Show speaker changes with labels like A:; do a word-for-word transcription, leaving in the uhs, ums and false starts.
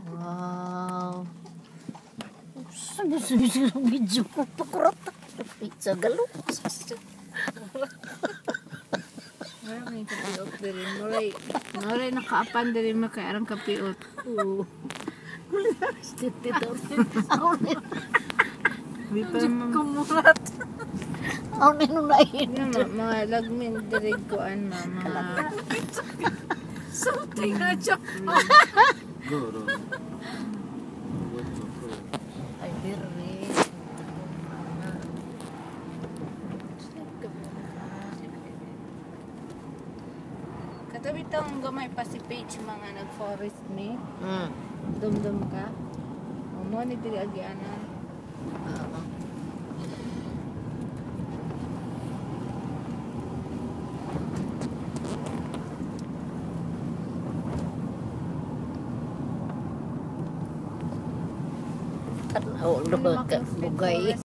A: Wow. Sabi-sabi sa video ko. Pakurata. Pizza galok.
B: Maraming kapiot din. Maray, maray nakaapan din makayarang kapiot.
A: Oo. Tito. Ako rin.
B: Di pa naman.
A: Kumurat. Ako rin nung nahin.
B: Mga lagmin dirig koan mama.
A: Something na siya. Ay, birri.
B: Katabi tong gamay pa si Paige mga nag-forest me.
A: Hmm.
B: Dum-dum ka. O mo ni diri agianan.
A: Oo. Tanaw, lumag ka, bugay.